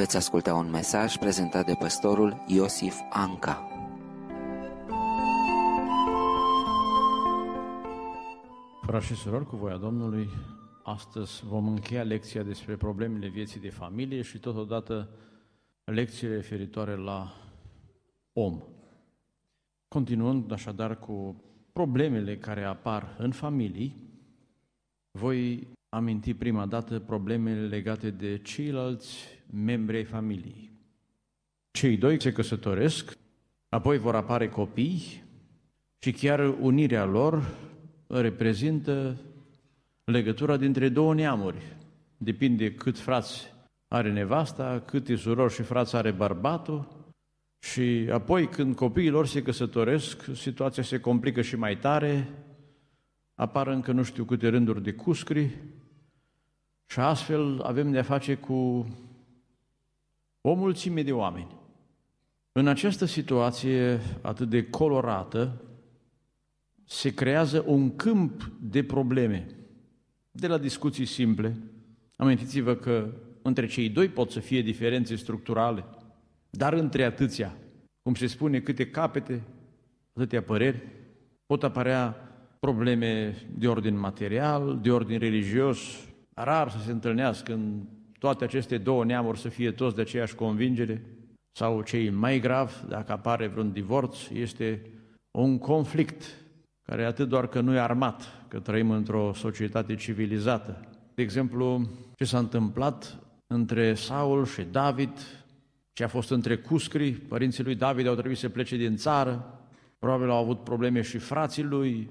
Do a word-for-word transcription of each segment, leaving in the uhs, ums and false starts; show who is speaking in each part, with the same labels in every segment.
Speaker 1: Veți asculta un mesaj prezentat de pastorul Iosif Anca.
Speaker 2: Frați și surori, cu voia Domnului, astăzi vom încheia lecția despre problemele vieții de familie și totodată lecțiile referitoare la om. Continuând așadar cu problemele care apar în familii, voi aminti prima dată problemele legate de ceilalți membri ai familiei. Cei doi se căsătoresc, apoi vor apare copii și chiar unirea lor reprezintă legătura dintre două neamuri. Depinde cât frați are nevasta, câte surori și frați are bărbatul, și apoi când copiii lor se căsătoresc, situația se complică și mai tare, apar încă nu știu câte rânduri de cuscri și astfel avem de-a face cu o mulțime de oameni. În această situație atât de colorată se creează un câmp de probleme, de la discuții simple. Amintiți-vă că între cei doi pot să fie diferențe structurale, dar între atâția, cum se spune, câte capete, atâtea păreri, pot apărea probleme de ordin material, de ordin religios. Rar să se întâlnească în toate aceste două neamuri să fie toți de aceeași convingere, sau cei mai grav, dacă apare vreun divorț, este un conflict care atât doar că nu e armat, că trăim într-o societate civilizată. De exemplu, ce s-a întâmplat între Saul și David, ce a fost între cuscri, părinții lui David au trebuit să plece din țară, probabil au avut probleme și frații lui,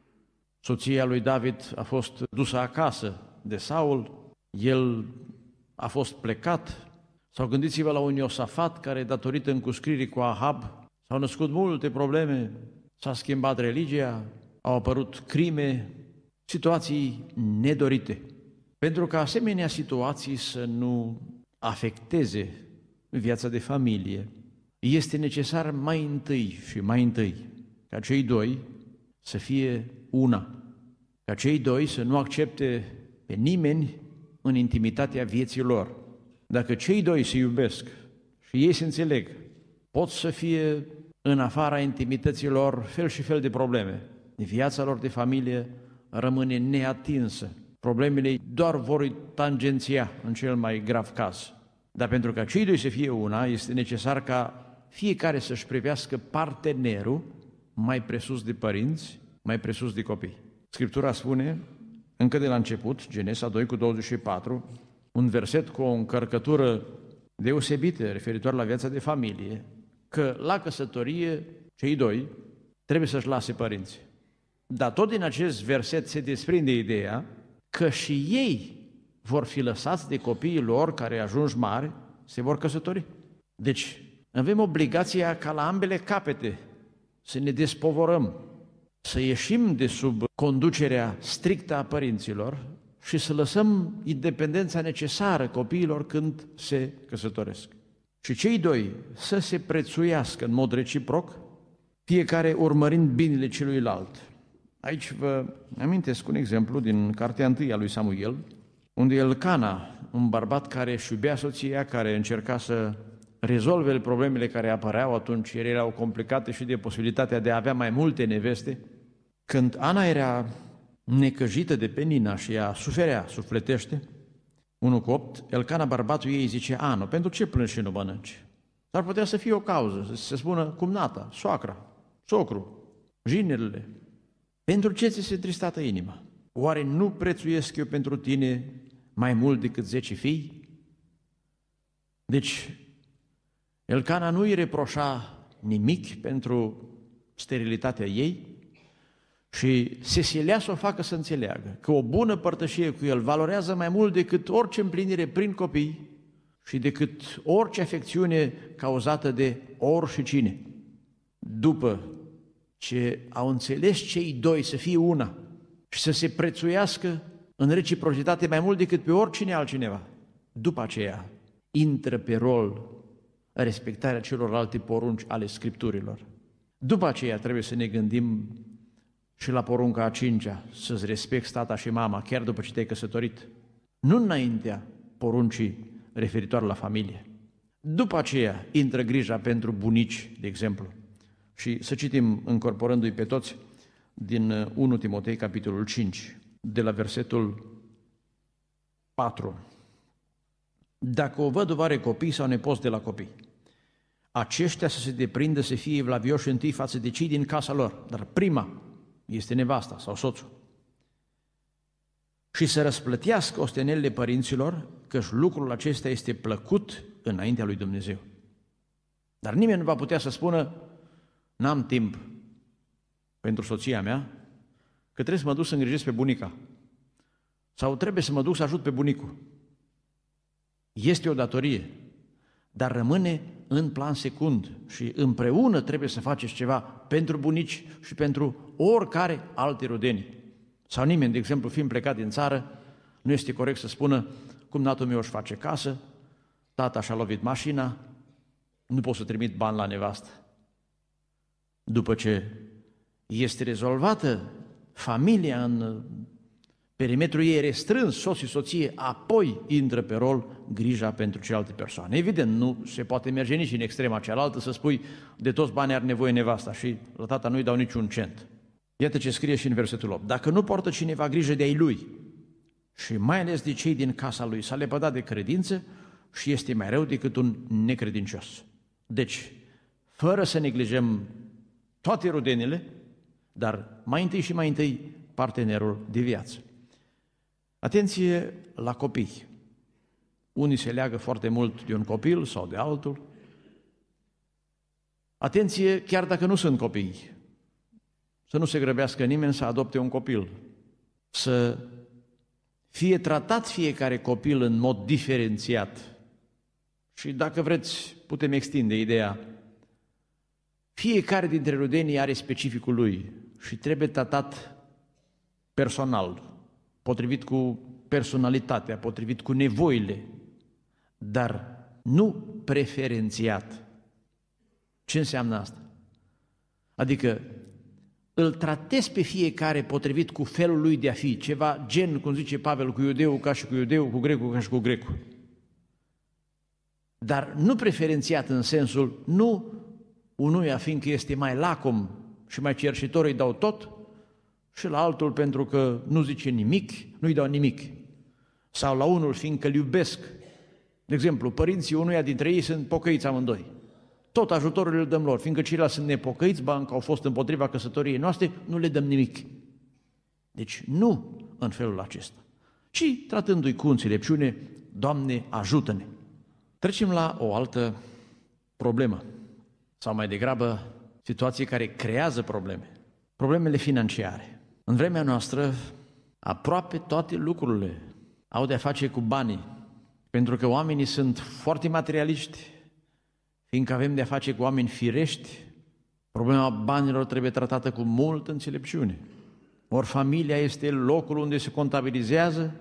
Speaker 2: soția lui David a fost dusă acasă de Saul, el a fost plecat, sau gândiți-vă la un Iosafat care, datorită încuscririi cu Ahab, s-au născut multe probleme, s-a schimbat religia, au apărut crime, situații nedorite. Pentru ca asemenea situații să nu afecteze viața de familie, este necesar mai întâi și mai întâi ca cei doi să fie una, ca cei doi să nu accepte pe nimeni în intimitatea vieții lor. Dacă cei doi se iubesc și ei se înțeleg, pot să fie în afara intimității lor fel și fel de probleme. Viața lor de familie rămâne neatinsă. Problemele doar vor tangenția în cel mai grav caz. Dar pentru ca cei doi să fie una, este necesar ca fiecare să-și privească partenerul mai presus de părinți, mai presus de copii. Scriptura spune, încă de la început, Genesa doi cu douăzeci și patru, un verset cu o încărcătură deosebită referitoare la viața de familie, că la căsătorie cei doi trebuie să-și lase părinții. Dar tot din acest verset se desprinde ideea că și ei vor fi lăsați de copiii lor care ajungi mari, se vor căsători. Deci avem obligația ca la ambele capete să ne despovorăm, să ieșim de sub conducerea strictă a părinților și să lăsăm independența necesară copiilor când se căsătoresc. Și cei doi să se prețuiască în mod reciproc, fiecare urmărind binele celuilalt. Aici vă amintesc un exemplu din cartea întâi a lui Samuel, unde Elcana, un bărbat care își iubea soția, care încerca să rezolve problemele care apăreau atunci, ele erau complicate și de posibilitatea de a avea mai multe neveste, când Ana era necăjită de Penina și ea suferea sufletește, unu cu opt, Elcana, bărbatul ei, zice, Ana, pentru ce plângi și nu mănânci? Dar putea să fie o cauză, să se spună cumnata, soacra, socru, jinerile. Pentru ce ți se tristată inima? Oare nu prețuiesc eu pentru tine mai mult decât zece fii? Deci, Elcana nu îi reproșa nimic pentru sterilitatea ei și se silea să o facă să înțeleagă că o bună părtășie cu el valorează mai mult decât orice împlinire prin copii și decât orice afecțiune cauzată de oricine. După ce au înțeles cei doi să fie una și să se prețuiască în reciprocitate mai mult decât pe oricine altcineva, după aceea intră pe rol respectarea celorlalte porunci ale Scripturilor. După aceea trebuie să ne gândim și la porunca a cincea, să-ți respecti tata și mama, chiar după ce te-ai căsătorit. Nu înaintea poruncii referitoare la familie. După aceea intră grija pentru bunici, de exemplu. Și să citim, încorporându-i pe toți, din întâi Timotei, capitolul cinci, de la versetul patru. Dacă o văduvă are copii sau nepoți de la copii, aceștia să se deprindă să fie evlavioși întâi față de cei din casa lor, dar prima este nevasta sau soțul. Și să răsplătească ostenelile părinților, căci lucrul acesta este plăcut înaintea lui Dumnezeu. Dar nimeni nu va putea să spună, n-am timp pentru soția mea, că trebuie să mă duc să îngrijesc pe bunica sau trebuie să mă duc să ajut pe bunicul. Este o datorie, dar rămâne în plan secund și împreună trebuie să faceți ceva pentru bunici și pentru oricare alte rudenii. Sau nimeni, de exemplu, fiind plecat din țară, nu este corect să spună cum natul meu își face casă, tata și-a lovit mașina, nu pot să trimit bani la nevastă. După ce este rezolvată familia în perimetrul ei restrâns, soț și soție, apoi intră pe rol grija pentru celelalte persoane. Evident, nu se poate merge nici în extrema cealaltă să spui de toți banii are nevoie nevasta și la tata nu-i dau niciun cent. Iată ce scrie și în versetul opt. Dacă nu poartă cineva grijă de-ai lui și mai ales de cei din casa lui, s-a lepădat de credință și este mai rău decât un necredincios. Deci, fără să neglijăm toate rudenile, dar mai întâi și mai întâi partenerul de viață. Atenție la copii. Unii se leagă foarte mult de un copil sau de altul. Atenție chiar dacă nu sunt copii. Să nu se grăbească nimeni să adopte un copil. Să fie tratat fiecare copil în mod diferențiat. Și dacă vreți, putem extinde ideea. Fiecare dintre rudenii are specificul lui și trebuie tratat personal, potrivit cu personalitatea, potrivit cu nevoile, dar nu preferențiat. Ce înseamnă asta? Adică îl tratezi pe fiecare potrivit cu felul lui de a fi, ceva gen, cum zice Pavel, cu iudeul ca și cu iudeul, cu grecul ca și cu grecul. Dar nu preferențiat în sensul, nu unuia fiindcă este mai lacom și mai cerșitor îi dau tot și la altul pentru că nu zice nimic, nu-i dau nimic. Sau la unul fiindcă îl iubesc. De exemplu, părinții unuia dintre ei sunt pocăiți amândoi. Tot ajutorul îl dăm lor, fiindcă ceilalți sunt nepocăiți, ba încă au fost împotriva căsătoriei noastre, nu le dăm nimic. Deci nu în felul acesta, ci tratându-i cu înțelepciune, Doamne, ajută-ne. Trecem la o altă problemă, sau mai degrabă situații care creează probleme, problemele financiare. În vremea noastră, aproape toate lucrurile au de-a face cu banii, pentru că oamenii sunt foarte materialiști, fiindcă avem de-a face cu oameni firești, problema banilor trebuie tratată cu multă înțelepciune. Ori familia este locul unde se contabilizează,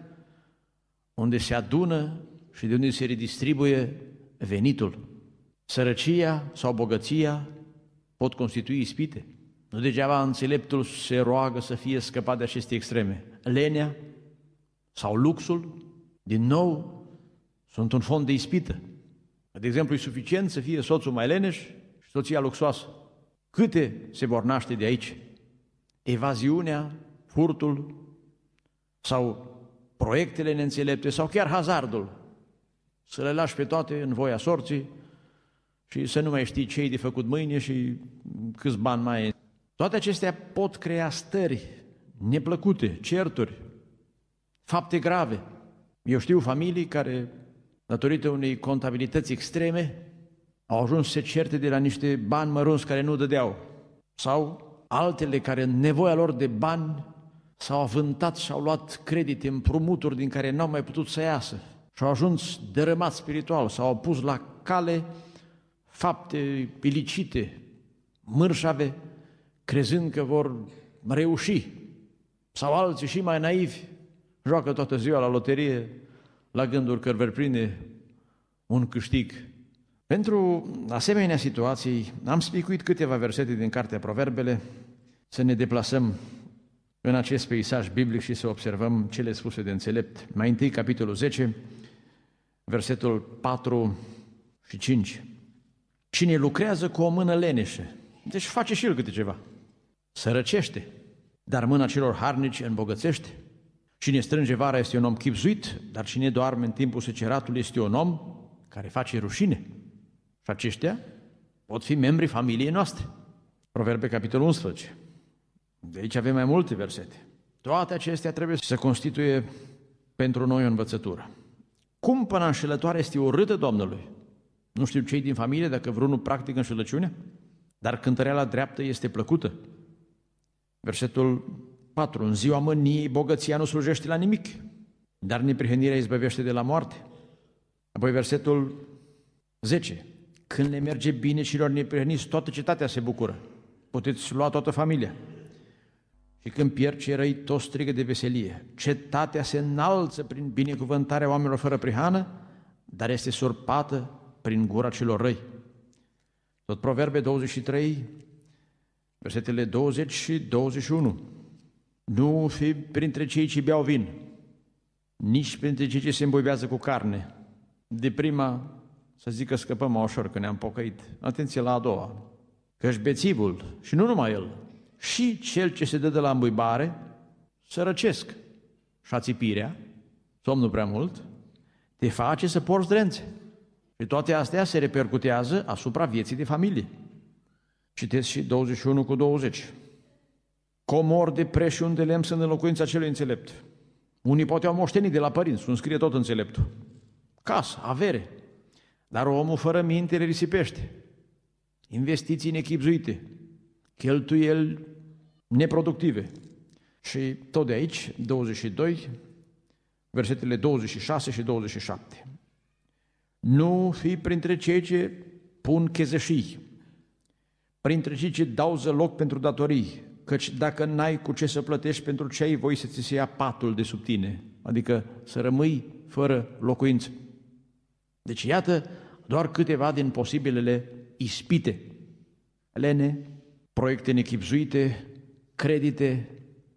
Speaker 2: unde se adună și de unde se redistribuie venitul. Sărăcia sau bogăția pot constitui ispite. Nu degeaba înțeleptul se roagă să fie scăpat de aceste extreme. Lenea sau luxul, din nou, sunt un fond de ispită. De exemplu, e suficient să fie soțul mai leneș și soția luxoasă. Câte se vor naște de aici? Evaziunea, furtul sau proiectele neînțelepte sau chiar hazardul. Să le lași pe toate în voia sorții și să nu mai știi ce-i de făcut mâine și câți bani mai e. Toate acestea pot crea stări neplăcute, certuri, fapte grave. Eu știu familii care, datorită unei contabilități extreme, au ajuns să se certe de la niște bani mărunți care nu dădeau. Sau altele care, în nevoia lor de bani, s-au avântat și au luat credite, împrumuturi din care n-au mai putut să iasă. Și au ajuns dărâmați spiritual, s-au pus la cale fapte ilicite, mărșave, crezând că vor reuși. Sau alții și mai naivi, joacă toată ziua la loterie, la gânduri că vor prinde un câștig. Pentru asemenea situații am spicuit câteva versete din Cartea Proverbele, să ne deplasăm în acest peisaj biblic și să observăm cele spuse de înțelept. Mai întâi, capitolul zece, versetul patru și cinci. Cine lucrează cu o mână leneșă, deci face și el câte ceva, sărăcește, dar mâna celor harnici îmbogățește. Cine strânge vara este un om chibzuit, dar cine doarme în timpul seceratului este un om care face rușine. Și aceștia pot fi membrii familiei noastre. Proverbe, capitolul unsprezece. De aici avem mai multe versete. Toate acestea trebuie să constituie pentru noi o învățătură. Cumpăna înșelătoare este urâtă Domnului. Nu știu cei din familie dacă vreunul practică înșelăciunea, dar cântăreala dreaptă este plăcută. Versetul patru. În ziua mâniei bogăția nu slujește la nimic, dar neprihănirea izbăvește de la moarte. Apoi versetul zece. Când le merge bine celor neprihăniți, toată cetatea se bucură. Puteți lua toată familia. Și când pierd cei răi, toți strigă de veselie. Cetatea se înalță prin binecuvântarea oamenilor fără prihană, dar este surpată prin gura celor răi. Tot Proverbe douăzeci și trei, versetele douăzeci și douăzeci și unu. Nu fi printre cei ce beau vin, nici printre cei ce se îmbuibează cu carne. De prima, să zic că scăpăm mai ușor, că ne-am pocăit. Atenție la a doua. Căci bețivul, și nu numai el, și cel ce se dă de la îmbuibare, sărăcesc. Și ațipirea, somnul prea mult, te face să porți drențe. Și toate astea se repercutează asupra vieții de familie. Citesc și douăzeci și unu cu douăzeci. Comor de preș și un de lemn sunt în locuința celui înțelept. Unii poate au moștenit de la părinți, nu scrie tot înțeleptul. Casă, avere, dar omul fără minte le risipește. Investiții nechibzuite, cheltuieli neproductive. Și tot de aici, douăzeci și doi, versetele douăzeci și șase și douăzeci și șapte. Nu fi printre cei ce pun chezășii, printre cei ce dau zăloc pentru datorii, căci dacă n-ai cu ce să plătești pentru ce ai voi să ți se ia patul de sub tine, adică să rămâi fără locuință. Deci iată doar câteva din posibilele ispite. Lene, proiecte nechibzuite, credite,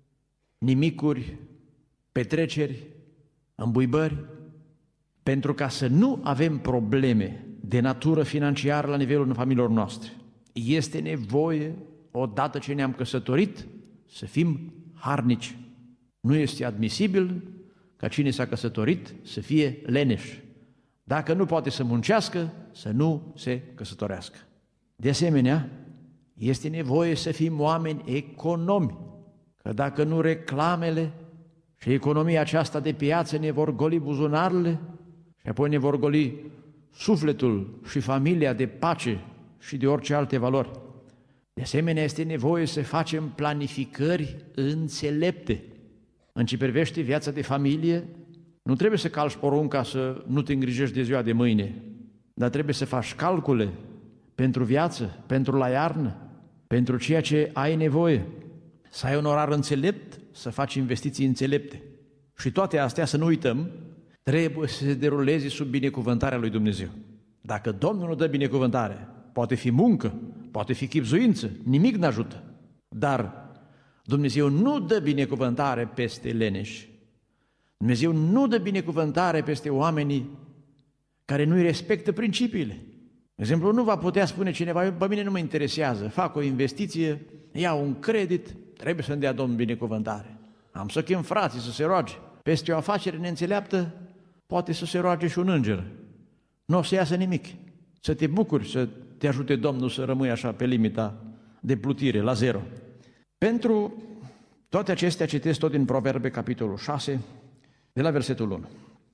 Speaker 2: nimicuri, petreceri, îmbuibări, pentru ca să nu avem probleme de natură financiară la nivelul familiilor noastre. Este nevoie, odată ce ne-am căsătorit, să fim harnici. Nu este admisibil ca cine s-a căsătorit să fie leneș. Dacă nu poate să muncească, să nu se căsătorească. De asemenea, este nevoie să fim oameni economi, că dacă nu reclamele și economia aceasta de piață ne vor goli buzunarele și apoi ne vor goli sufletul și familia de pace și de orice alte valori. De asemenea, este nevoie să facem planificări înțelepte. În ce privește viața de familie, nu trebuie să calci porunca să nu te îngrijești de ziua de mâine, dar trebuie să faci calcule pentru viață, pentru la iarnă, pentru ceea ce ai nevoie. Să ai un orar înțelept, să faci investiții înțelepte. Și toate astea, să nu uităm, trebuie să se deruleze sub binecuvântarea lui Dumnezeu. Dacă Domnul nu dă binecuvântare, poate fi muncă, poate fi chibzuință, nimic n-ajută. Dar Dumnezeu nu dă binecuvântare peste leneși. Dumnezeu nu dă binecuvântare peste oamenii care nu-i respectă principiile. De exemplu, nu va putea spune cineva, pe mine nu mă interesează, fac o investiție, iau un credit, trebuie să-mi dea Domnul binecuvântare. Am să chem frații să se roage. Peste o afacere neînțeleaptă, poate să se roage și un înger. Nu o să iasă nimic. Să te bucuri, să te ajute Domnul să rămâi așa pe limita de plutire, la zero. Pentru toate acestea citesc tot din Proverbe, capitolul șase, de la versetul unu.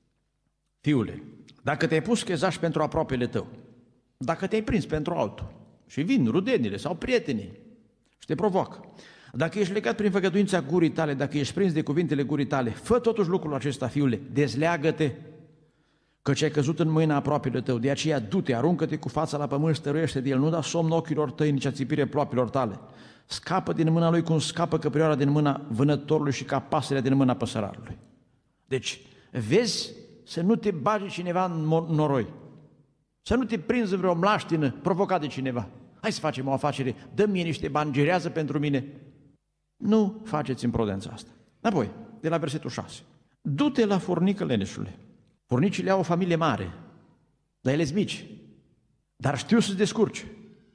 Speaker 2: Fiule, dacă te-ai pus chezaș pentru aproapele tău, dacă te-ai prins pentru altul și vin rudenile sau prietenii și te provoacă, dacă ești legat prin făgăduința gurii tale, dacă ești prins de cuvintele gurii tale, fă totuși lucrul acesta, fiule, dezleagă-te, căci ai căzut în mâina aproapele tău, de aceea du-te, aruncă-te cu fața la pământ, stăruiește de el, nu da somn ochilor tăi, nici ațipire ploapilor tale. Scapă din mâna lui cum scapă căprioara din mâna vânătorului și ca pasărea din mâna păsărarului. Deci, vezi să nu te bagi cineva în noroi, să nu te prinzi vreo mlaștină provocat de cineva. Hai să facem o afacere, dă mie niște bani, gerează pentru mine. Nu faceți imprudența asta. Apoi, de la versetul șase. Du-te la furnică, leneșule. Furnicile au o familie mare, dar ele sunt mici. dar știu să-ți descurci.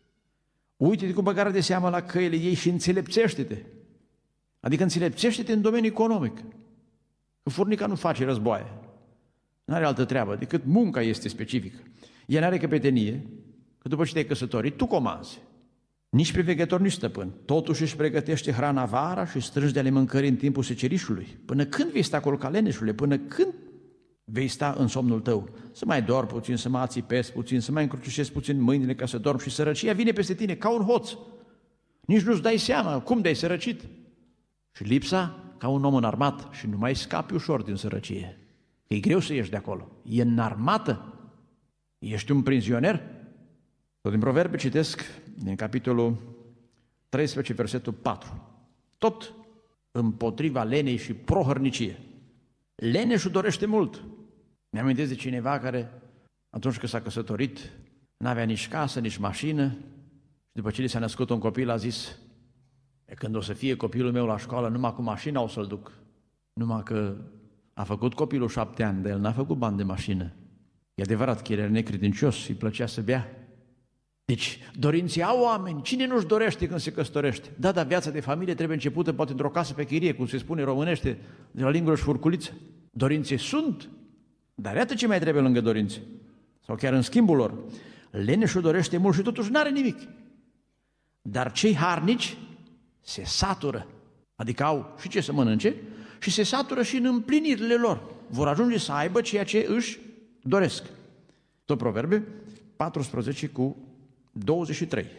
Speaker 2: Uite-te cu băgare de seamă la căile ei și înțelepțește-te. Adică înțelepțește-te în domeniul economic. Că furnica nu face războaie. Nu are altă treabă decât munca este specifică. Ea nu are căpetenie, că după ce te-ai căsătorit, tu comanzi. Nici priveghetor, nici stăpân. Totuși își pregătește hrana vara și strângi de ale mâncării în timpul secerișului. Până când vei sta culca leneșule? Până când vei sta în somnul tău? Să mai dormi puțin, să mai ațipezi puțin, să mai încrucișezi puțin mâinile ca să dormi și sărăcia vine peste tine ca un hoț. Nici nu-ți dai seama cum de-ai sărăcit. Și lipsa ca un om înarmat și nu mai scapi ușor din sărăcie. E greu să ieși de acolo. E înarmată. Ești un prizonier. Tot din Proverbe citesc din capitolul treisprezece, versetul patru. Tot împotriva lenei și prohărnicie. Leneșul dorește mult. Mi-amintesc de cineva care, atunci când s-a căsătorit, n-avea nici casă, nici mașină și după ce li s-a născut un copil a zis: e când o să fie copilul meu la școală, numai cu mașina o să-l duc. Numai că a făcut copilul șapte ani, dar el n-a făcut bani de mașină. E adevărat că el era necredincios, îi plăcea să bea. Deci, dorinții au oameni. Cine nu-și dorește când se căsătorește? Da, dar viața de familie trebuie începută poate într-o casă pe chirie, cum se spune românește, de la lingură și furculiță. Dorințe sunt, dar iată ce mai trebuie lângă dorințe. Sau chiar în schimbul lor. Leneșul dorește mult și totuși n-are nimic. Dar cei harnici se satură, adică au și ce să mănânce și se satură și în împlinirile lor. Vor ajunge să aibă ceea ce își doresc. Tot Proverbe paisprezece cu douăzeci și trei.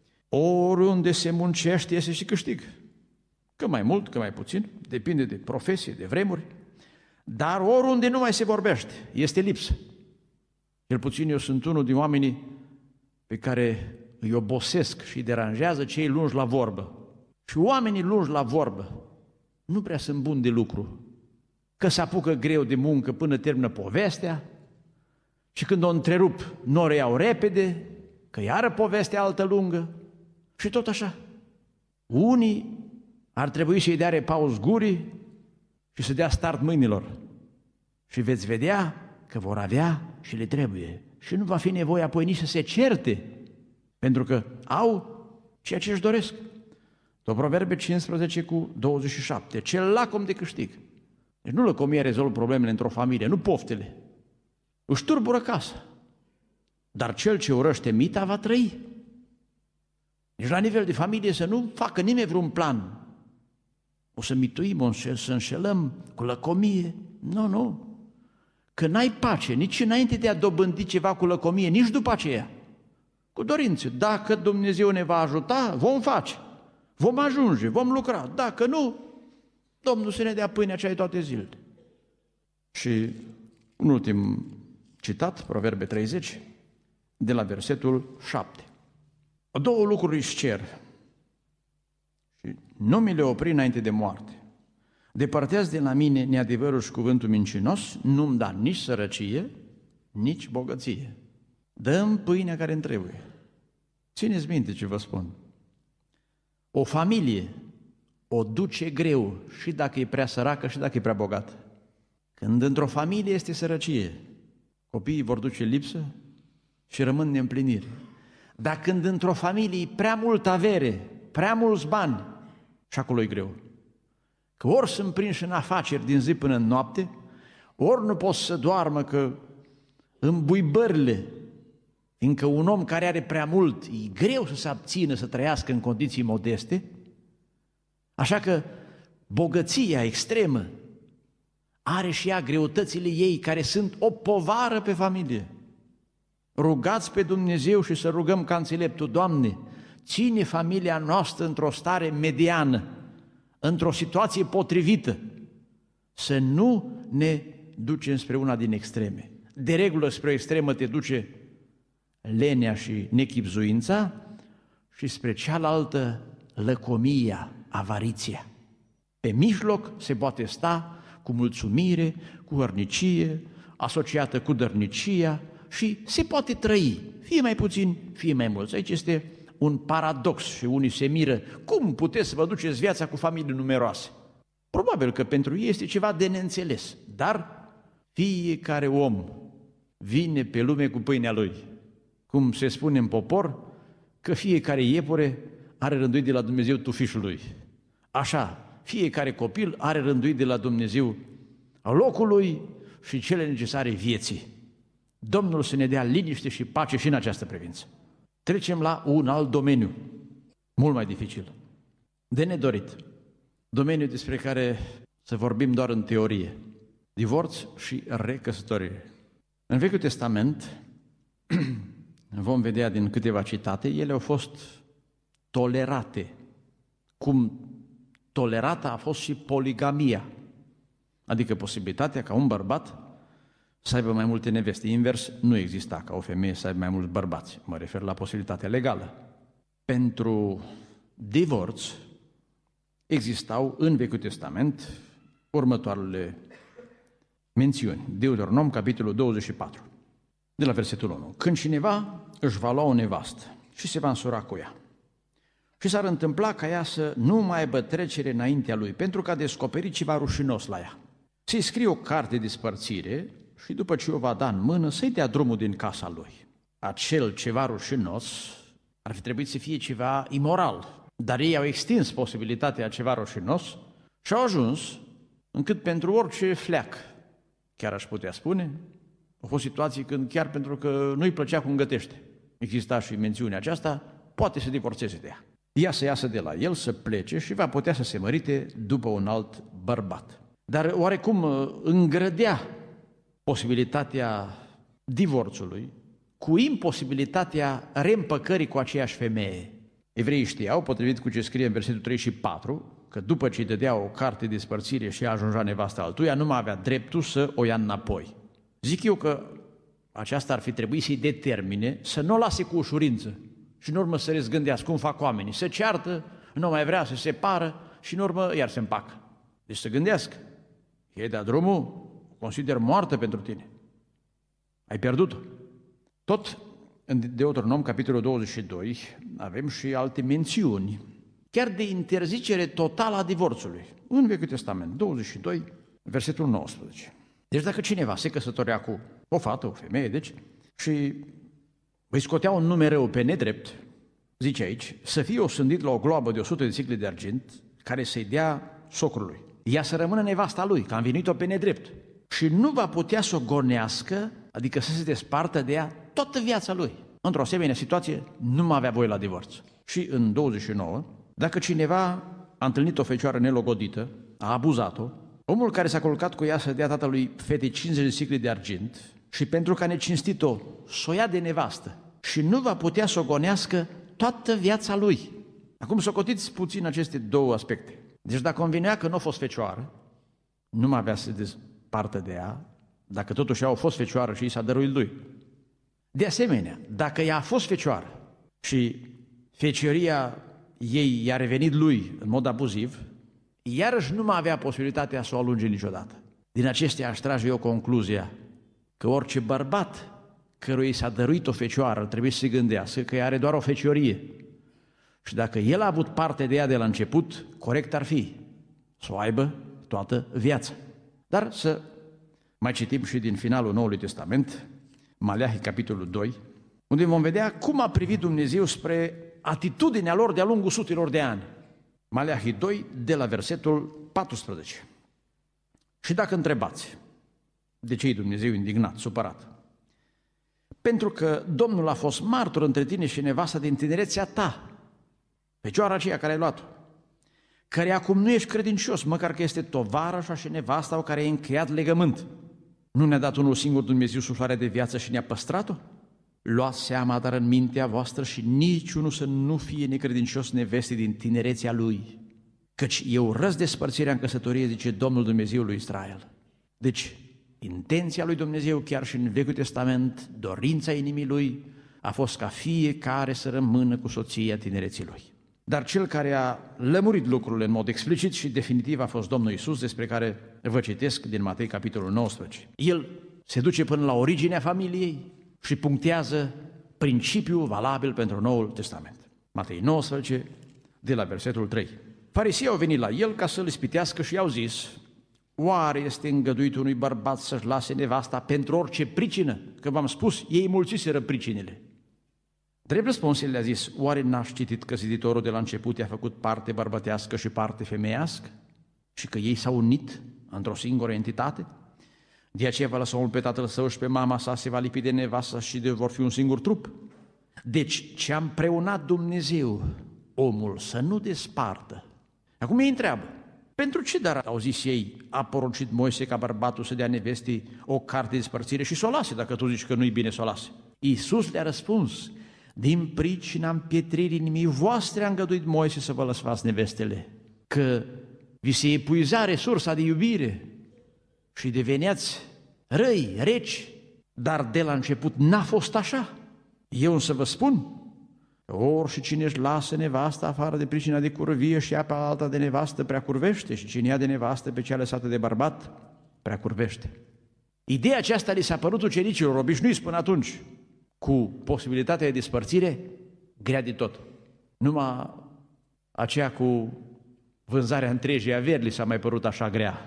Speaker 2: Oriunde se muncește, iese și câștig. Că mai mult, că mai puțin, depinde de profesie, de vremuri. Dar oriunde nu mai se vorbește, este lipsă. Cel puțin eu sunt unul din oamenii pe care îi obosesc și îi deranjează cei lungi la vorbă. Și oamenii lungi la vorbă nu prea sunt buni de lucru. Că se apucă greu de muncă până termină povestea și când o întrerup, nu o reiau repede, că iară povestea altă lungă și tot așa. Unii ar trebui să-i dea repaus gurii și să dea start mâinilor. Și veți vedea că vor avea și le trebuie. Și nu va fi nevoie apoi nici să se certe, pentru că au ceea ce își doresc. Tot Proverbe cincisprezece cu douăzeci și șapte. Cel lacom de câștig. Deci nu lăcomia rezolvă problemele într-o familie, nu poftele. Își turbură casa. Dar cel ce urăște mita va trăi. Deci la nivel de familie să nu facă nimeni vreun plan. O să mituim, o să înșelăm cu lăcomie. Nu, nu. Că n-ai pace nici înainte de a dobândi ceva cu lăcomie, nici după aceea. Cu dorințe. Dacă Dumnezeu ne va ajuta, vom face. Vom ajunge, vom lucra. Dacă nu, Domnul să ne dea pâinea cea de toate zilele. Și un ultim citat, Proverbe treizeci, de la versetul șapte. Două lucruri își cer și nu mi le opri înainte de moarte. Depărtează de la mine neadevărul și cuvântul mincinos, nu-mi da nici sărăcie, nici bogăție. Dă-mi pâinea care îmi trebuie. Țineți minte ce vă spun. O familie o duce greu și dacă e prea săracă și dacă e prea bogată. Când într-o familie este sărăcie, copiii vor duce lipsă și rămân neîmpliniri. Dar când într-o familie e prea multă avere, prea mulți bani, și acolo e greu. Că ori sunt prinși în afaceri din zi până în noapte, ori nu pot să doarmă că îmbuibările, fiindcă un om care are prea mult, e greu să se abțină să trăiască în condiții modeste, așa că bogăția extremă are și ea greutățile ei care sunt o povară pe familie. Rugați pe Dumnezeu și să rugăm ca înțeleptul: Doamne, ține familia noastră într-o stare mediană, într-o situație potrivită, să nu ne ducem spre una din extreme. De regulă spre o extremă te duce lenea și nechibzuința și spre cealaltă lăcomia, avariția. Pe mijloc se poate sta cu mulțumire, cu hărnicie, asociată cu dărnicia și se poate trăi, fie mai puțin, fie mai mulți. Aici este un paradox și unii se miră. Cum puteți să vă duceți viața cu familii numeroase? Probabil că pentru ei este ceva de neînțeles, dar fiecare om vine pe lume cu pâinea lui, cum se spune în popor, că fiecare iepure are rânduit de la Dumnezeu tufișul lui. Așa, fiecare copil are rânduit de la Dumnezeu locul lui și cele necesare vieții. Domnul să ne dea liniște și pace și în această privință. Trecem la un alt domeniu, mult mai dificil, de nedorit. Domeniul despre care să vorbim doar în teorie. Divorț și recăsătorire. În Vechiul Testament, vom vedea din câteva citate, ele au fost tolerate, cum tolerată a fost și poligamia, adică posibilitatea ca un bărbat să aibă mai multe neveste. Invers, nu exista ca o femeie să aibă mai mulți bărbați. Mă refer la posibilitatea legală. Pentru divorț existau în Vechiul Testament următoarele mențiuni. Deuteronom, capitolul douăzeci și patru, de la versetul unu. Când cineva își va lua o nevastă și se va însura cu ea și s-ar întâmpla ca ea să nu mai aibă trecere înaintea lui, pentru că a descoperit ceva rușinos la ea, să-i scrie o carte de spărțire și după ce o va da în mână, să-i dea drumul din casa lui. Acel ceva rușinos ar fi trebuit să fie ceva imoral, dar ei au extins posibilitatea ceva rușinos și au ajuns încât pentru orice fleac, chiar aș putea spune, au fost situații când chiar pentru că nu-i plăcea cum gătește, exista și mențiunea aceasta, poate să divorțeze de ea. Ea să iasă de la el, să plece și va putea să se mărite după un alt bărbat. Dar oarecum îngrădea posibilitatea divorțului cu imposibilitatea reîmpăcării cu aceeași femeie. Evreii știau, potrivit cu ce scrie în versetul treizeci și patru, că după ce îi dădea o carte de spărțire și ea ajungea nevasta altuia, nu mai avea dreptul să o ia înapoi. Zic eu că aceasta ar fi trebuit să-i determine să nu o lase cu ușurință și în urmă să răzgândească cum fac oamenii, să ceartă, nu mai vrea, se separă și în urmă iar se împacă. Deci să gândească, ei da drumul, o consider moartă pentru tine. Ai pierdut-o. Tot în Deuteronom, capitolul douăzeci și doi, avem și alte mențiuni, chiar de interzicere totală a divorțului. În Vechiul Testament, douăzeci și doi, versetul nouăsprezece. Deci dacă cineva se căsătorea cu o fată, o femeie, deci, și îi scotea un nume rău pe nedrept, zice aici, să fie osândit la o gloabă de o sută de sicle de argint, care să-i dea socrului. Ea să rămână nevasta lui, că a învinuit-o pe nedrept. Și nu va putea să o gonească, adică să se despartă de ea toată viața lui. Într-o asemenea situație, nu mai avea voie la divorț. Și în douăzeci și nouă, dacă cineva a întâlnit o fecioară nelogodită, a abuzat-o, omul care s-a culcat cu ea să dea tatălui fetei cincizeci de sicle de argint și pentru că a necinstit-o, să o ia de nevastă și nu va putea să o gonească toată viața lui. Acum socotiți puțin aceste două aspecte. Deci dacă convenea că nu a fost fecioară, nu mai avea să se despartă de ea, dacă totuși ea a fost fecioară și i s-a dăruit lui. De asemenea, dacă ea a fost fecioară și fecioria ei i-a revenit lui în mod abuziv, iarăși nu mai avea posibilitatea să o alunge niciodată. Din acestea aș trage eu concluzia că orice bărbat căruia i s-a dăruit o fecioară trebuie să se gândească că ea are doar o feciorie. Și dacă el a avut parte de ea de la început, corect ar fi să o aibă toată viața. Dar să mai citim și din finalul Noului Testament, Maleahi, capitolul doi, unde vom vedea cum a privit Dumnezeu spre atitudinea lor de-a lungul sutelor de ani. Maleahi doi, de la versetul paisprezece. Și dacă întrebați, de ce e Dumnezeu indignat, supărat? Pentru că Domnul a fost martor între tine și nevasta din tinerețea ta, fecioara aceea care ai luat-o, care acum nu ești credincios, măcar că este tovarășa și nevasta o care a încheiat legământ. Nu ne-a dat unul singur Dumnezeu suflarea de viață și ne-a păstrat-o? Luați seama, dar în mintea voastră și niciunul să nu fie necredincios neveste din tinerețea lui. Căci eu răs despărțirea în căsătorie, zice Domnul Dumnezeu lui Israel. Deci, intenția lui Dumnezeu, chiar și în Vechiul Testament, dorința inimii lui, a fost ca fiecare să rămână cu soția tinereții lui. Dar cel care a lămurit lucrurile în mod explicit și definitiv a fost Domnul Iisus, despre care vă citesc din Matei, capitolul nouăsprezece. El se duce până la originea familiei și punctează principiul valabil pentru Noul Testament. Matei nouăsprezece, de la versetul trei. Farisei au venit la el ca să-l ispitească și i-au zis: oare este îngăduit unui bărbat să-și lase nevasta pentru orice pricină? Că v-am spus, ei mulțiseră pricinile. Drept răspuns, el le-a zis: oare n-aș citit că ziditorul de la început i-a făcut parte bărbătească și parte femeiască și că ei s-au unit într-o singură entitate? De aceea va lăsa omul pe tatăl său și pe mama sa, se va lipi de nevastă și de vor fi un singur trup. Deci ce a împreunat Dumnezeu, omul să nu despartă. Acum ei întreabă: pentru ce dar, au zis ei, a poruncit Moise ca bărbatul să dea nevestii o carte de despărțire și să o lase, dacă tu zici că nu-i bine să o lase? Iisus le-a răspuns: din pricina împietririi inimii voastre a îngăduit Moise să vă lăsați nevestele, că vi se epuiza resursa de iubire și deveneați răi, reci, dar de la început n-a fost așa. Eu însă vă spun, ori și cine își lasă nevasta afară de pricina de curvie și ia pe alta de nevastă prea curvește, și cine ia de nevastă pe cea lăsată de bărbat prea curvește. Ideea aceasta li s-a părut ucenicilor obișnuiți până atunci, cu posibilitatea de despărțire grea de tot. Numai aceea cu vânzarea întregii averi li s-a mai părut așa grea.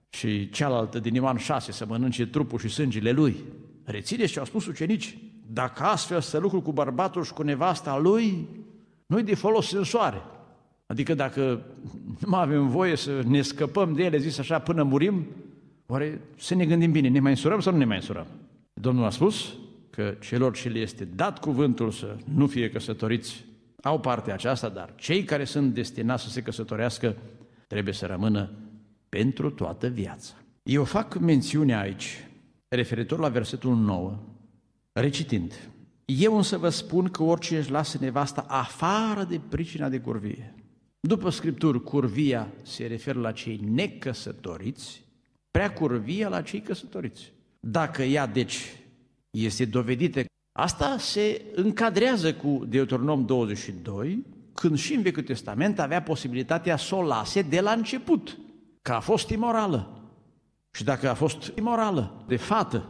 Speaker 2: Și cealaltă din Ioan șase, să mănânce trupul și sângele lui. Rețineți ce au spus ucenici? Dacă astfel să lucru cu bărbatul și cu nevasta lui, nu-i de folos în soare. Adică dacă nu mai avem voie să ne scăpăm de ele, zis așa, până murim, oare să ne gândim bine, ne mai însurăm sau nu ne mai însurăm? Domnul a spus că celor ce le este dat cuvântul să nu fie căsătoriți au partea aceasta, dar cei care sunt destinați să se căsătorească trebuie să rămână pentru toată viața. Eu fac mențiune aici, referitor la versetul nouă, recitind: eu însă vă spun că oricine își lasă nevasta afară de pricina de curvie. După Scripturi, curvia se referă la cei necăsătoriți, prea curvia la cei căsătoriți. Dacă ea, deci, este dovedită, asta se încadrează cu Deuteronom douăzeci și doi, când și în Vechiul Testament avea posibilitatea să o lase de la început, că a fost imorală. Și dacă a fost imorală de fată,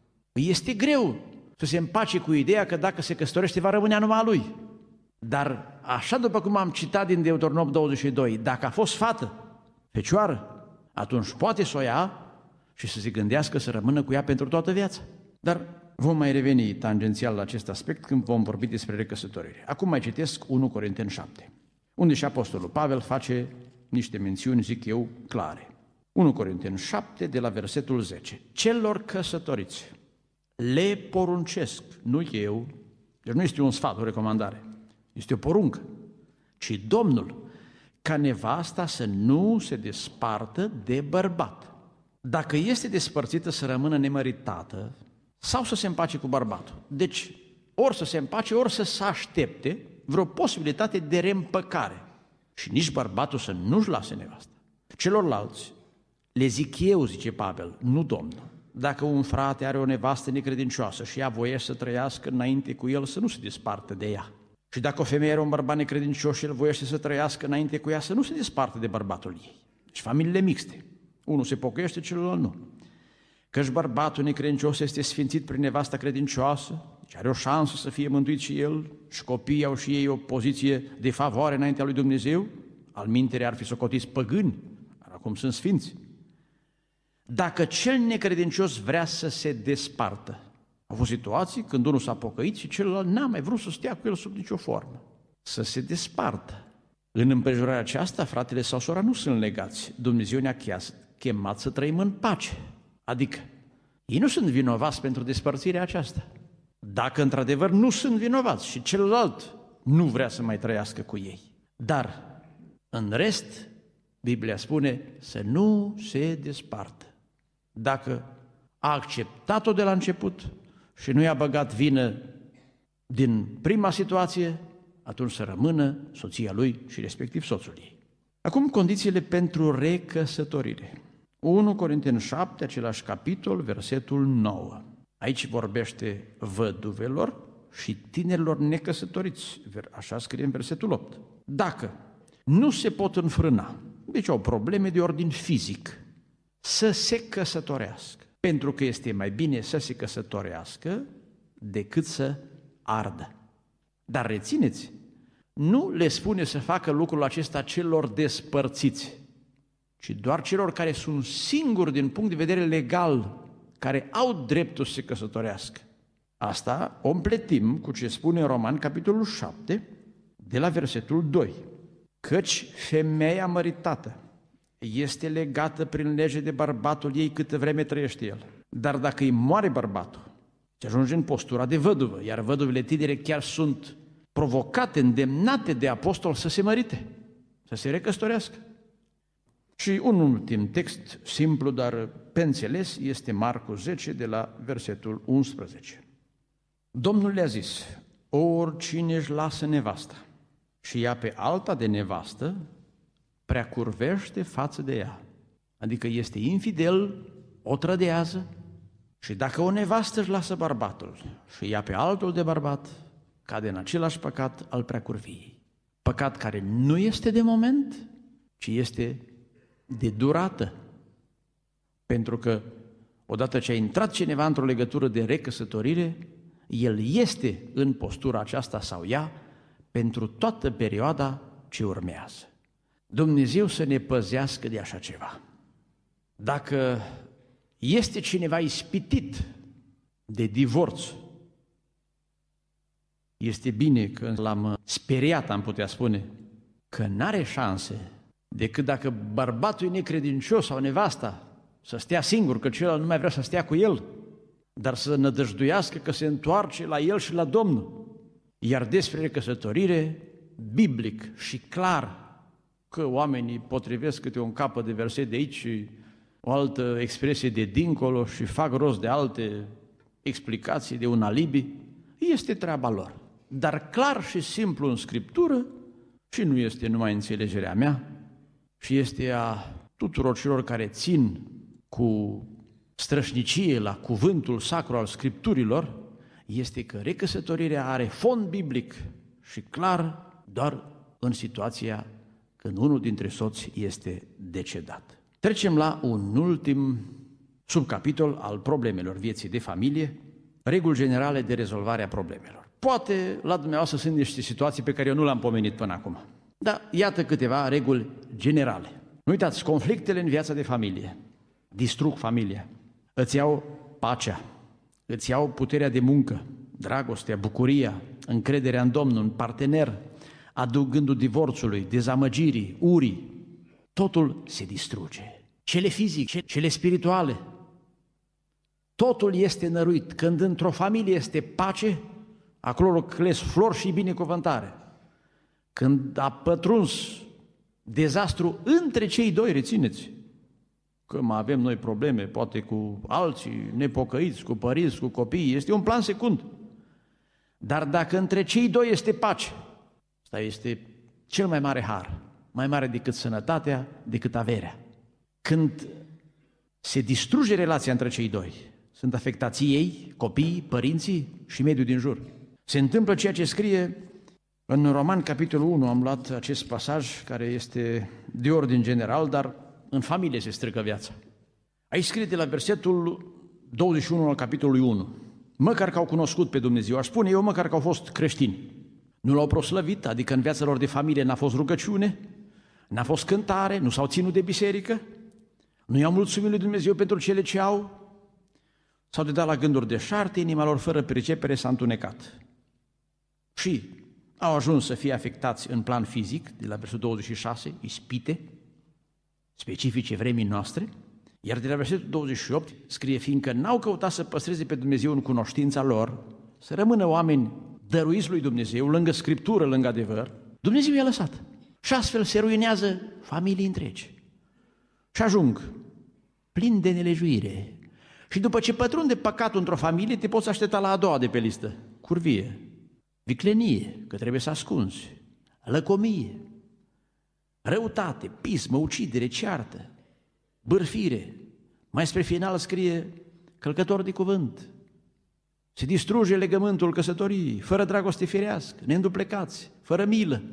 Speaker 2: este greu să se împace cu ideea că dacă se căsătorește va rămâne numai a lui. Dar așa după cum am citat din Deuteronom douăzeci și doi, dacă a fost fată, fecioară, atunci poate să o ia și să se gândească să rămână cu ea pentru toată viața. Dar vom mai reveni tangențial la acest aspect când vom vorbi despre recăsătorire. Acum mai citesc unu Corinteni șapte, unde și Apostolul Pavel face niște mențiuni, zic eu, clare. unu Corinteni șapte, de la versetul zece. Celor căsătoriți le poruncesc, nu eu, deci nu este un sfat, o recomandare, este o poruncă, ci Domnul, ca nevasta să nu se despartă de bărbat. Dacă este despărțită, să rămână nemăritată sau să se împace cu bărbatul. Deci, ori să se împace, ori să se aștepte vreo posibilitate de reîmpăcare. Și nici bărbatul să nu-și lase nevasta. Celorlalți le zic eu, zice Pavel, nu Domnul. Dacă un frate are o nevastă necredincioasă și ea voiește să trăiască înainte cu el, să nu se despartă de ea. Și dacă o femeie are un bărbat necredincios și el voiește să trăiască înainte cu ea, să nu se despartă de bărbatul ei. Deci familiile mixte. Unul se pocăiește, celălalt nu. Căci bărbatul necredincios este sfințit prin nevasta credincioasă, deci are o șansă să fie mântuit și el, și copiii au și ei o poziție de favoare înaintea lui Dumnezeu, alminteri ar fi socotiți păgâni, dar acum sunt sfinți. Dacă cel necredincios vrea să se despartă, au fost situații când unul s-a pocăit și celălalt n-a mai vrut să stea cu el sub nicio formă, să se despartă. În împrejurarea aceasta, fratele sau sora nu sunt legați. Dumnezeu ne-a chemat să trăim în pace. Adică, ei nu sunt vinovați pentru despărțirea aceasta. Dacă într-adevăr nu sunt vinovați și celălalt nu vrea să mai trăiască cu ei. Dar, în rest, Biblia spune să nu se despartă. Dacă a acceptat-o de la început și nu i-a băgat vină din prima situație, atunci să rămână soția lui și respectiv soțul ei. Acum condițiile pentru recăsătorire. unu Corinteni șapte, același capitol, versetul nouă. Aici vorbește văduvelor și tinerilor necăsătoriți. Așa scrie în versetul opt. Dacă nu se pot înfrâna, deci au probleme de ordin fizic, să se căsătorească. Pentru că este mai bine să se căsătorească decât să ardă. Dar rețineți, nu le spune să facă lucrul acesta celor despărțiți, ci doar celor care sunt singuri din punct de vedere legal, care au dreptul să se căsătorească. Asta o împletim cu ce spune în Roman, capitolul șapte, de la versetul doi. Căci femeia măritată este legată prin lege de bărbatul ei câtă vreme trăiește el. Dar dacă îi moare bărbatul, se ajunge în postura de văduvă, iar văduvele tinere chiar sunt provocate, îndemnate de apostol să se mărite, să se recăsătorească. Și un ultim text, simplu, dar pe înțeles, este Marcu zece, de la versetul unsprezece. Domnul le-a zis: oricine își lasă nevasta și ia pe alta de nevastă, prea curvește față de ea. Adică este infidel, o trădează, și dacă o nevastă își lasă bărbatul și ia pe altul de bărbat, cade în același păcat al preacurviei. Păcat care nu este de moment, ci este de durată. Pentru că odată ce a intrat cineva într-o legătură de recăsătorire, el este în postura aceasta sau ea pentru toată perioada ce urmează. Dumnezeu să ne păzească de așa ceva. Dacă este cineva ispitit de divorț, este bine că l-am speriat, am putea spune, că n-are șanse decât dacă bărbatul e necredincios sau nevasta să stea singur, că celălalt nu mai vrea să stea cu el, dar să nădăjduiască că se întoarce la el și la Domnul. Iar despre căsătorire, biblic și clar, că oamenii potrivesc câte un capăt de verset de aici și o altă expresie de dincolo și fac rost de alte explicații, de un alibi, este treaba lor. Dar clar și simplu în Scriptură, și nu este numai înțelegerea mea, și este a tuturor celor care țin cu strășnicie la cuvântul sacru al Scripturilor, este că recăsătorirea are fond biblic și clar doar în situația când unul dintre soți este decedat. Trecem la un ultim subcapitol al problemelor vieții de familie, reguli generale de rezolvare a problemelor. Poate la dumneavoastră sunt niște situații pe care eu nu le-am pomenit până acum, dar iată câteva reguli generale. Nu uitați, conflictele în viața de familie distrug familia, îți iau pacea, îți iau puterea de muncă, dragostea, bucuria, încrederea în Domnul, în partener, aduc gândul divorțului, dezamăgirii, urii. Totul se distruge. Cele fizice, cele spirituale. Totul este năruit. Când într-o familie este pace, acolo cresc flori și binecuvântare. Când a pătruns dezastru între cei doi, rețineți, că mai avem noi probleme, poate cu alții nepocăiți, cu părinți, cu copii, este un plan secund. Dar dacă între cei doi este pace, asta este cel mai mare har, mai mare decât sănătatea, decât averea. Când se distruge relația între cei doi, sunt afectați ei, copiii, părinții și mediul din jur. Se întâmplă ceea ce scrie în Roman, capitolul unu, am luat acest pasaj care este de ordin general, dar în familie se strică viața. Aici scrie de la versetul douăzeci și unu al capitolului unu. Măcar că au cunoscut pe Dumnezeu, aș spune eu, măcar că au fost creștini. Nu l-au proslăvit, adică în viața lor de familie n-a fost rugăciune, n-a fost cântare, nu s-au ținut de biserică, nu i-au mulțumit lui Dumnezeu pentru cele ce au, s-au dedat la gânduri deșarte, inima lor fără pricepere s-a întunecat. Și au ajuns să fie afectați în plan fizic, de la versetul douăzeci și șase, ispite, specifice vremii noastre, iar de la versetul douăzeci și opt scrie, fiindcă n-au căutat să păstreze pe Dumnezeu în cunoștința lor, să rămână oameni dăruiți lui Dumnezeu, lângă Scriptură, lângă adevăr, Dumnezeu i-a lăsat. Și astfel se ruinează familii întregi. Și ajung plini de nelejuire. Și după ce pătrunde păcatul într-o familie, te poți aștepta la a doua de pe listă. Curvie, viclenie, că trebuie să ascunzi, lăcomie, răutate, pismă, ucidere, ceartă, bârfire. Mai spre final scrie călcător de cuvânt. Se distruge legământul căsătoriei, fără dragoste firească, neînduplecați, fără milă.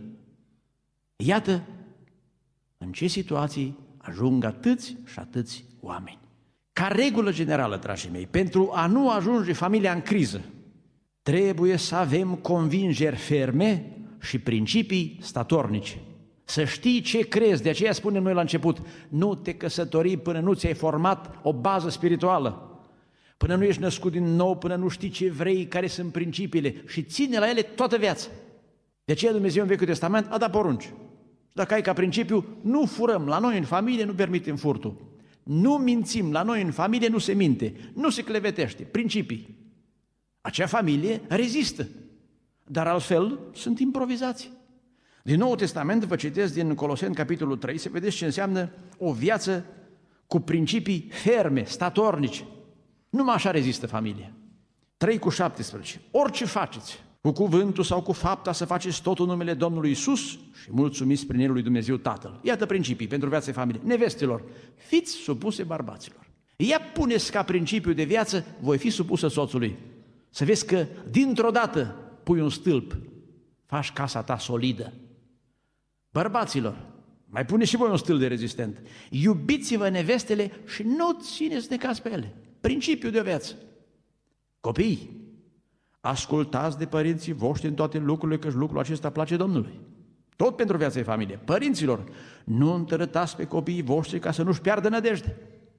Speaker 2: Iată în ce situații ajung atâți și atâți oameni. Ca regulă generală, dragii mei, pentru a nu ajunge familia în criză, trebuie să avem convingeri ferme și principii statornice. Să știi ce crezi, de aceea spunem noi la început, nu te căsători până nu ți-ai format o bază spirituală. până nu ești născut din nou, până nu știi ce vrei, care sunt principiile și ține la ele toată viața. De aceea Dumnezeu în Vechiul Testament a dat porunci. Dacă ai ca principiu, nu furăm, la noi în familie nu permitem furtul. Nu mințim, la noi în familie nu se minte, nu se clevetește, principii. Acea familie rezistă, dar altfel sunt improvizații. Din Noul Testament, vă citesc din Coloseni, capitolul trei, să vedeți ce înseamnă o viață cu principii ferme, statornice. Numai așa rezistă familia. trei cu șaptesprezece. Orice faceți, cu cuvântul sau cu fapta, să faceți totul în numele Domnului Iisus și mulțumiți prin El lui Dumnezeu Tatăl. Iată principii pentru viața familiei. Nevestilor, fiți supuse bărbaților. Ia puneți ca principiu de viață, voi fi supusă soțului. Să vezi că dintr-o dată pui un stâlp, faci casa ta solidă. Bărbaților, mai puneți și voi un stâlp de rezistent. Iubiți-vă nevestele și nu țineți de caz pe ele. Principiul de viață. Copii, ascultați de părinții voștri în toate lucrurile, căci lucrul acesta place Domnului. Tot pentru viața de familie. Părinților, nu întărătați pe copiii voștri ca să nu-și piardă nădejde.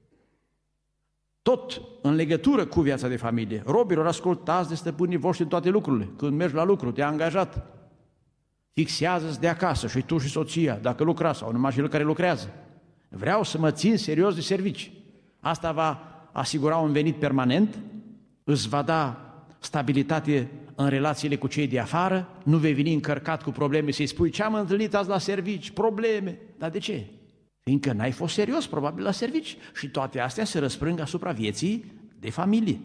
Speaker 2: Tot în legătură cu viața de familie. Robilor, ascultați de stăpânii voștri în toate lucrurile. Când mergi la lucru, te-ai angajat. Fixează-ți de acasă și tu și soția, dacă lucrați sau numai cel care lucrează. Vreau să mă țin serios de servici. Asta va asigura un venit permanent, îți va da stabilitate în relațiile cu cei de afară, nu vei veni încărcat cu probleme să-i spui ce am întâlnit azi la servici, probleme. Dar de ce? Fiindcă n-ai fost serios probabil la servici și toate astea se răsprâng asupra vieții de familie.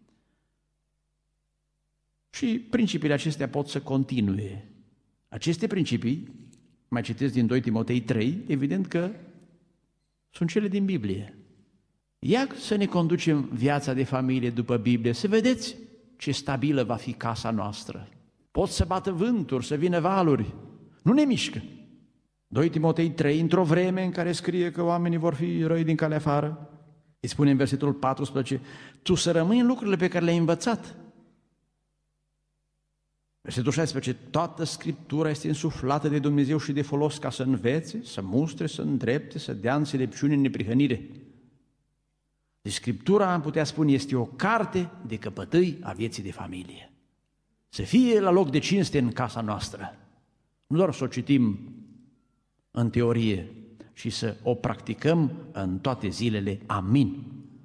Speaker 2: Și principiile acestea pot să continue. Aceste principii, mai citesc din doi Timotei trei, evident că sunt cele din Biblie. Ia să ne conducem viața de familie după Biblie, să vedeți ce stabilă va fi casa noastră. Pot să bată vânturi, să vină valuri, nu ne mișcă. doi Timotei trei, într-o vreme în care scrie că oamenii vor fi răi din calea afară, îi spune în versetul paisprezece, tu să rămâi în lucrurile pe care le-ai învățat. Versetul șaisprezece, toată Scriptura este însuflată de Dumnezeu și de folos ca să învețe, să mustre, să îndrepte, să dea înțelepciune în neprihănire. Deci Scriptura, am putea spune, este o carte de căpătâi a vieții de familie. Să fie la loc de cinste în casa noastră. Nu doar să o citim în teorie, ci să o practicăm în toate zilele. Amin.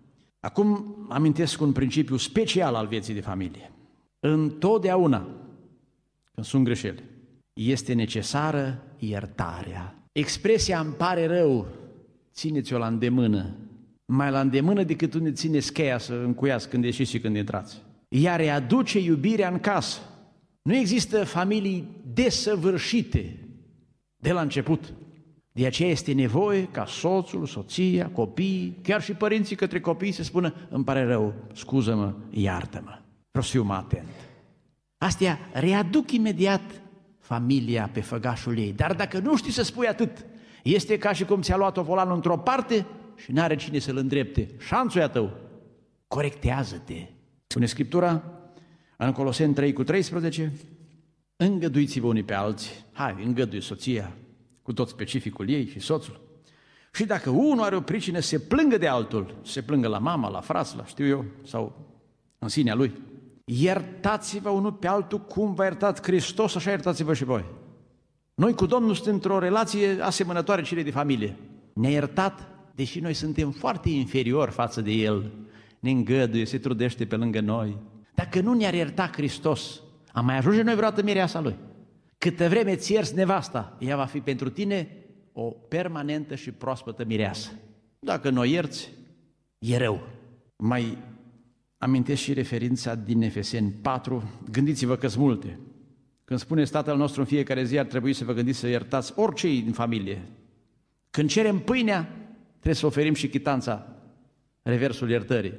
Speaker 2: Acum amintesc un principiu special al vieții de familie. Întotdeauna, când sunt greșeli, este necesară iertarea. Expresia îmi pare rău, țineți-o la îndemână, mai la îndemână decât unde țineți cheia să încuiați când ieșiți și când intrați. Ea readuce iubirea în casă. Nu există familii desăvârșite de la început. De aceea este nevoie ca soțul, soția, copiii, chiar și părinții către copii să spună, îmi pare rău, scuză-mă, iartă-mă. Vreau să fiu mai atent. Astea readuc imediat familia pe făgașul ei. Dar dacă nu știi să spui atât, este ca și cum ți-a luat-o volanul într-o parte și n-are cine să-l îndrepte. Șanțul e a tău. Corectează-te. Spune Scriptura în Coloseni trei cu treisprezece, îngăduiți-vă unii pe alții. Hai, îngădui soția cu tot specificul ei și soțul. Și dacă unul are o pricină, se plângă de altul. Se plângă la mama, la frați, la știu eu, sau în sinea lui. Iertați-vă unul pe altul cum v-a iertat Hristos, așa iertați-vă și voi. Noi cu Domnul suntem într-o relație asemănătoare celei de familie. Ne-a iertat, deși noi suntem foarte inferiori față de El. Ne îngăduie, se trudește pe lângă noi. Dacă nu ne-ar ierta Hristos, am mai ajunge noi vreodată mireasa Lui. Câtă vreme îți ierți nevasta, ea va fi pentru tine o permanentă și proaspătă mireasă. Dacă nu o ierți, e rău. Mai amintesc și referința din Efeseni patru, gândiți-vă că-s multe. Când spune Tatăl nostru în fiecare zi, ar trebui să vă gândiți să iertați orice din familie. Când cerem pâinea, trebuie să oferim și chitanța, reversul iertării.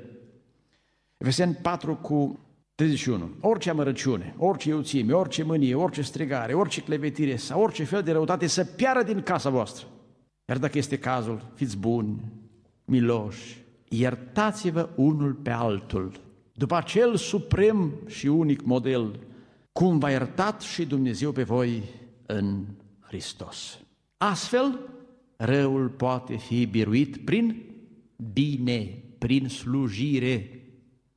Speaker 2: Efeseni patru cu treizeci și unu. Orice amărăciune, orice iuțime, orice mânie, orice strigare, orice clevetire sau orice fel de răutate să piară din casa voastră. Iar dacă este cazul, fiți buni, miloși, iertați-vă unul pe altul, după acel suprem și unic model, cum v-a iertat și Dumnezeu pe voi în Hristos. Astfel, răul poate fi biruit prin bine, prin slujire.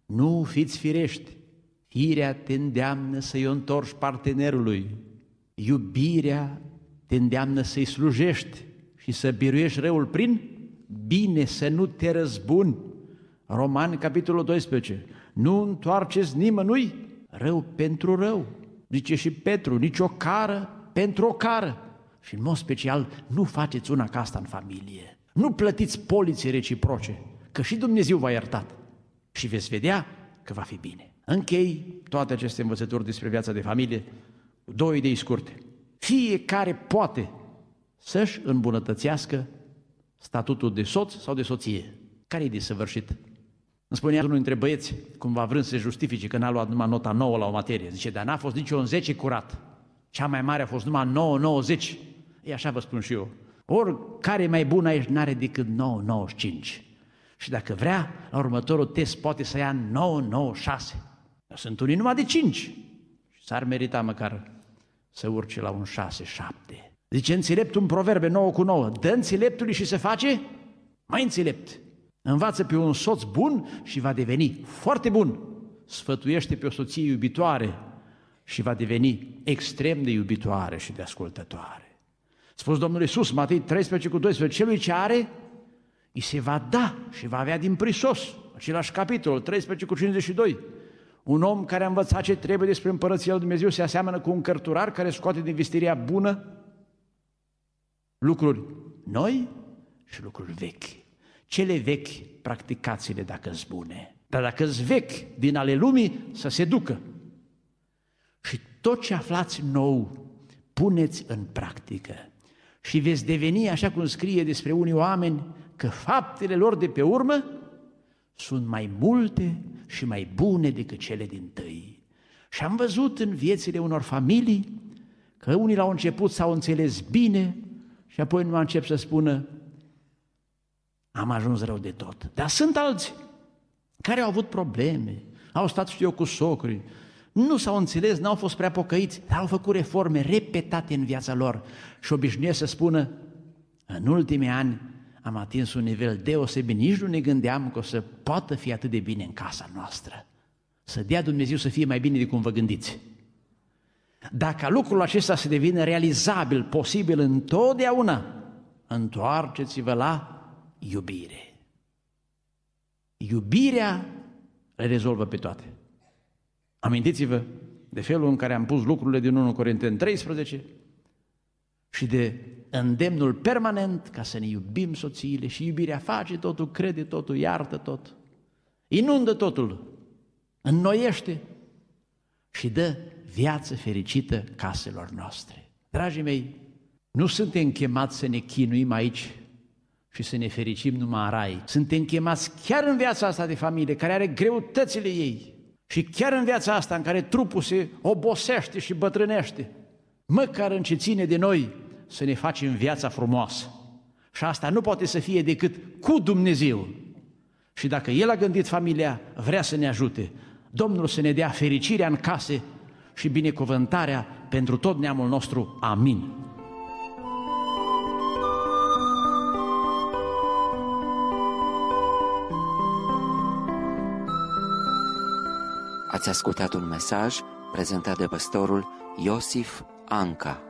Speaker 2: Nu fiți firești. Firea te îndeamnă să-i o întorci partenerului. Iubirea te îndeamnă să-i slujești și să biruiești răul prin bine, să nu te răzbuni. Romani, capitolul doisprezece. Nu întoarceți nimănui rău pentru rău. Zice și Petru, nici o cară pentru o cară. Și în mod special, nu faceți una ca asta în familie. Nu plătiți polițe reciproce, că și Dumnezeu v-a iertat. Și veți vedea că va fi bine. Închei toate aceste învățături despre viața de familie cu două idei scurte. Fiecare poate să-și îmbunătățească statutul de soț sau de soție. Care e desăvârșit? Îmi spunea unul dintre băieți, cumva vrând să se justifice că n-a luat numai nota nouă la o materie. Zice, dar n-a fost nici un zece curat. Cea mai mare a fost numai nouă nouăzeci. E așa vă spun și eu. Oricare e mai bun aici n-are decât nouă nouăzeci și cinci. Și dacă vrea, la următorul test poate să ia nouă nouăzeci și șase. Sunt unii numai de cinci. Și s-ar merita măcar să urce la un șase șapte. Zice înțeleptul în Proverbe nouă cu nouă. Dă înțeleptului și se face mai înțelept. Învață pe un soț bun și va deveni foarte bun. Sfătuiește pe o soție iubitoare și va deveni extrem de iubitoare și de ascultătoare. Spus Domnul Iisus, Matei treisprezece cu doisprezece, celui ce are, îi se va da și va avea din prisos. Același capitol, treisprezece cu cincizeci și doi. Un om care a învățat ce trebuie despre Împărăția lui Dumnezeu se aseamănă cu un cărturar care scoate din visteria bună lucruri noi și lucruri vechi. Cele vechi, practicați-le dacă-s bune. Dar dacă-s vechi din ale lumii, să se ducă. Și tot ce aflați nou, puneți în practică. Și veți deveni, așa cum scrie despre unii oameni, că faptele lor de pe urmă sunt mai multe și mai bune decât cele dintâi. Și am văzut în viețile unor familii că unii la început s-au înțeles bine și apoi nu încep să spună am ajuns rău de tot. Dar sunt alții care au avut probleme, au stat, știu eu, cu socrii, nu s-au înțeles, n-au fost prea pocăiți, dar au făcut reforme repetate în viața lor și obișnuiesc să spună în ultimii ani am atins un nivel deosebit, nici nu ne gândeam că o să poată fi atât de bine în casa noastră. Să dea Dumnezeu să fie mai bine de cum vă gândiți. Dacă lucrul acesta se devine realizabil, posibil întotdeauna, întoarceți-vă la iubire. Iubirea le rezolvă pe toate. Amintiți-vă de felul în care am pus lucrurile din întâi Corinteni treisprezece și de îndemnul permanent ca să ne iubim soțiile și iubirea face totul, crede totul, iartă tot, inundă totul, înnoiește și dă viață fericită caselor noastre. Dragii mei, nu suntem chemați să ne chinuim aici și să ne fericim numai în rai. Suntem chemați chiar în viața asta de familie, care are greutățile ei, și chiar în viața asta în care trupul se obosește și bătrânește, măcar în ce ține de noi, să ne facem viața frumoasă. Și asta nu poate să fie decât cu Dumnezeu. Și dacă El a gândit familia, vrea să ne ajute. Domnul să ne dea fericirea în case și binecuvântarea pentru tot neamul nostru. Amin.
Speaker 1: Ați ascultat un mesaj prezentat de pastorul Iosif Anca.